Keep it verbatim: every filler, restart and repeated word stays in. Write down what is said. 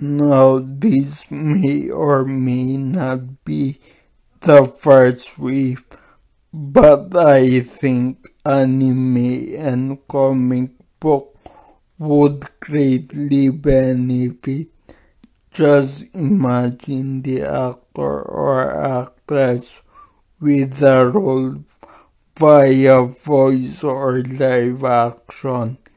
Now, this may or may not be the first wave, but I think anime and comic book would greatly benefit. Just imagine the actor or actress with a role via voice or live action.